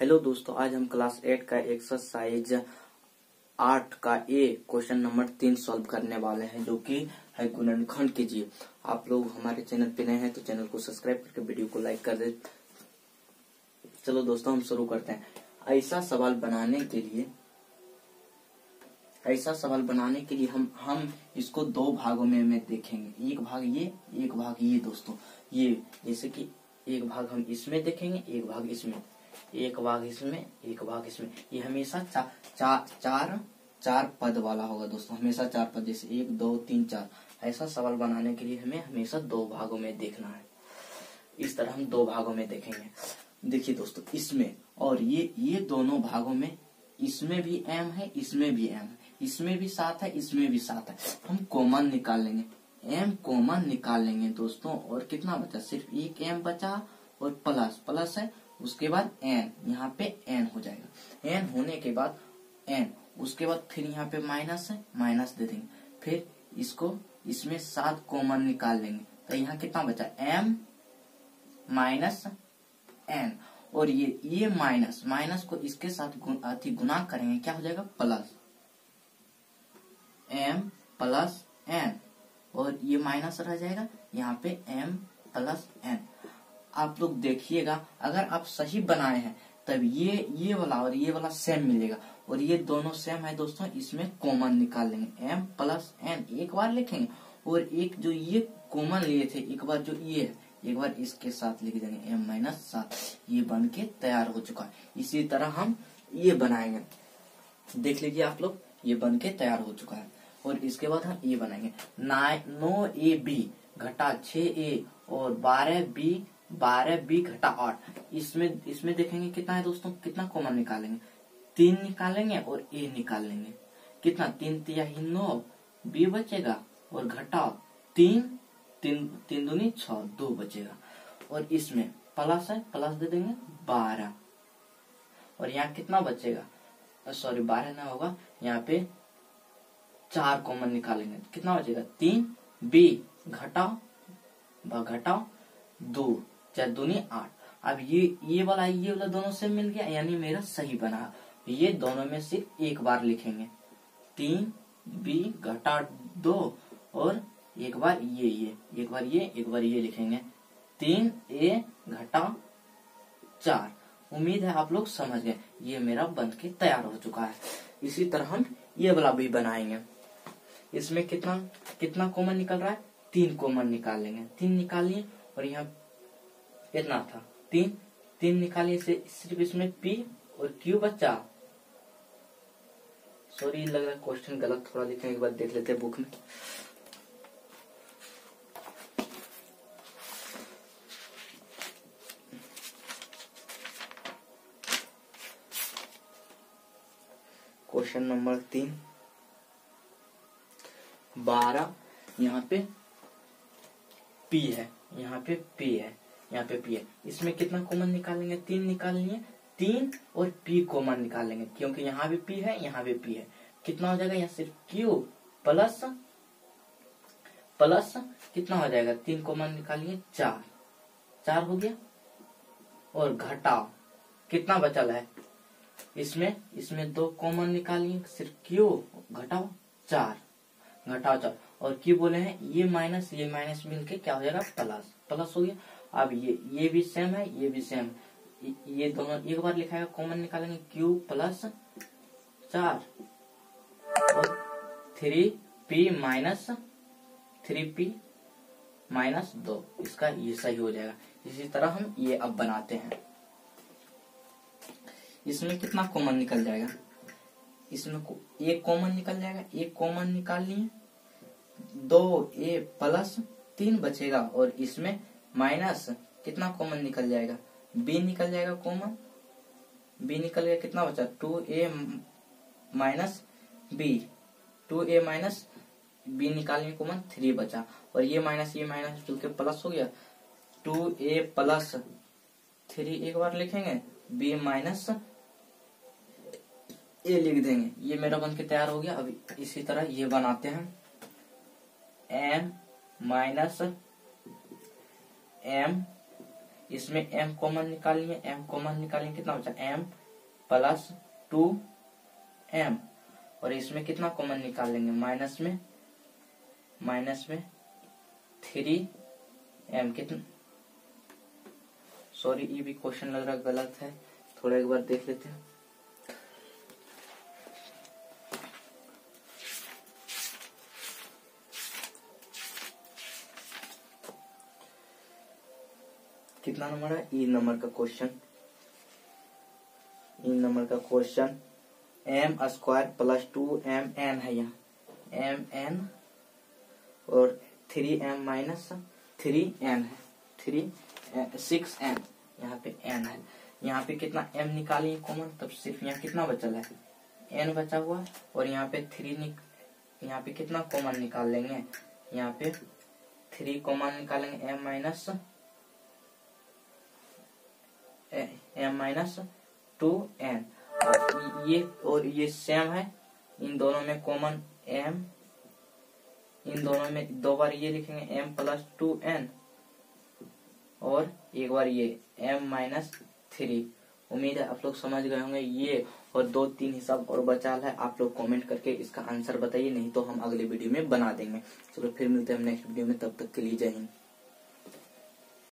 Hello दोस्तों, आज हम क्लास 8 का एक्सरसाइज 8 का ए क्वेश्चन नंबर 3 सॉल्व करने वाले हैं, जो कि है गुणनखंड कीजिए। आप लोग हमारे चैनल पे नए हैं तो चैनल को सब्सक्राइब करके वीडियो को लाइक कर दे। चलो दोस्तों, हम शुरू करते हैं। ऐसा सवाल बनाने के लिए हम इसको दो भागों में देखेंगे। एक भाग ये, एक भाग ये। दोस्तों, ये जैसे कि एक भाग हम इसमें देखेंगे, एक भाग इसमें, एक भाग इसमें, एक भाग इसमें। ये हमेशा चार पद वाला होगा दोस्तों, हमेशा 4 पद, जैसे 1 2 3 4। ऐसा सवाल बनाने के लिए हमें हमेशा दो भागों में देखना है। इस तरह हम दो भागों में देखेंगे। देखिए दोस्तों, इसमें और ये दोनों भागों में, इसमें भी m है, इसमें भी m है, इसमें भी 7 है, इसमें भी 7 है। हम कॉमन निकाल लेंगे, m कॉमन निकाल लेंगे दोस्तों। और कितना बचा? सिर्फ एक m बचा और प्लस है, उसके बाद n, यहाँ पे n हो जाएगा। n होने के बाद n, उसके बाद फिर यहाँ पे माइनस है, माइनस दे देंगे। फिर इसको इसमें 7 कॉमन निकाल लेंगे, तो यहाँ कितना बचा? m minus n। और ये माइनस को इसके साथ गुना करेंगे, क्या हो जाएगा? प्लस m प्लस n, और ये माइनस रह जाएगा यहाँ पे m प्लस n। आप लोग देखिएगा, अगर आप सही बनाए हैं तब ये वाला और ये वाला सेम मिलेगा, और ये दोनों सेम है दोस्तों। इसमें कॉमन निकाल लेंगे, m प्लस n एक बार लिखेंगे, और एक जो ये कॉमन लिए थे, एक बार जो ये है, एक बार इसके साथ लिख देंगे m माइनस 7। ये बन के तैयार हो चुका है। इसी तरह हम ये बनाएंगे, देख लीजिए आप लोग, ये बन के तैयार हो चुका है। और इसके बाद हम ये बनाएंगे, 9ab घटा 6a और 12b घटा 8। इसमें देखेंगे कितना है दोस्तों, कितना कॉमन निकालेंगे? 3 निकालेंगे और a निकाल लेंगे। कितना? 3 तिहाई 9, b बचेगा, और घटा 3 दूनी 6, 2 बचेगा। और इसमें प्लस है, प्लस दे देंगे 12, और यहाँ कितना बचेगा? सॉरी, 12 ना होगा, यहाँ पे 4 कॉमन निकालेंगे, कितना बचेगा? 3b घटाओ 2, 4 दूनी 8। अब ये वाला दोनों से मिल गया, यानी मेरा सही बना। ये दोनों में सिर्फ एक बार लिखेंगे, 3b घटा 2, और एक बार एक बार ये लिखेंगे, 3a घटा 4। उम्मीद है आप लोग समझ गए। ये मेरा बन के तैयार हो चुका है। इसी तरह हम ये वाला भी बनाएंगे। इसमें कितना कॉमन निकल रहा है? 3 कॉमन निकाल लेंगे। 3 निकाल लिए, और यहाँ इतना था 3 निकालिए, सिर्फ इसमें p और q बचा। सॉरी, लग रहा है क्वेश्चन गलत थोड़ा लिखे, एक बार देख लेते हैं बुक में। क्वेश्चन नंबर 3, 12, यहाँ पे p है, यहाँ पे p है, यहाँ पे p है। इसमें कितना कॉमन निकालेंगे? 3 निकाल लिए, 3 और p कॉमन निकालेंगे, क्योंकि यहाँ भी p है, यहाँ भी p है। कितना हो जाएगा? यहाँ सिर्फ q प्लस कितना हो जाएगा? 3 कॉमन निकालिए, 4 हो गया। और घटाओ, कितना बचल है? इसमें 2 कॉमन निकालिए, सिर्फ q घटाओ 4, और क्यों बोले हैं? ये माइनस मिलके क्या हो जाएगा? प्लस हो गया। अब ये भी सेम है, ये भी सेम। ये दोनों एक बार लिखा है, कॉमन निकालेंगे, q प्लस 4 और 3p माइनस 2। इसका ये सही हो जाएगा। इसी तरह हम ये अब बनाते हैं। इसमें कितना कॉमन निकल जाएगा? इसमें एक कॉमन निकल जाएगा, एक कॉमन निकाल लिए, 2a प्लस 3 बचेगा, और इसमें माइनस कितना कॉमन निकल जाएगा? b निकल जाएगा कॉमन, b निकल गया, कितना बचा? 2a minus b, 2a minus b निकालने कॉमन, 3 बचा, और ये माइनस मिलकर प्लस हो गया, 2a प्लस 3 एक बार लिखेंगे, b माइनस a लिख देंगे। ये मेरा बन के तैयार हो गया। अभी इसी तरह ये बनाते हैं, m माइनस m इसमें m कॉमन निकालिए, m कॉमन निकालेंगे कितना बचा m प्लस 2m, और इसमें कितना कॉमन निकाल लेंगे माइनस में 3m कितना, सॉरी ये भी क्वेश्चन लग रहा गलत है, थोड़ा एक बार देख लेते हैं। कितना नंबर है, ई नंबर का क्वेश्चन, ई नंबर का question M square plus 2mn है, यहाँ mn और 3m माइनस 3n है, 6n, यहाँ पे n है, यहाँ पे कितना m निकालिए कॉमन, तब सिर्फ यहाँ कितना बचल है n बचा हुआ है, और यहाँ पे 3 यहाँ पे कितना कॉमन निकाल लेंगे, यहाँ पे 3 कॉमन निकालेंगे m माइनस 2n, ये और ये सेम है, इन दोनों में कॉमन m, इन दोनों में 2 बार ये लिखेंगे m प्लस 2n और एक बार ये m माइनस 3। उम्मीद है आप लोग समझ गए होंगे। ये और 2-3 हिसाब और बचा है, आप लोग कमेंट करके इसका आंसर बताइए, नहीं तो हम अगले वीडियो में बना देंगे। चलो फिर मिलते हैं हम नेक्स्ट वीडियो में, तब तक के लिए जय हिंद।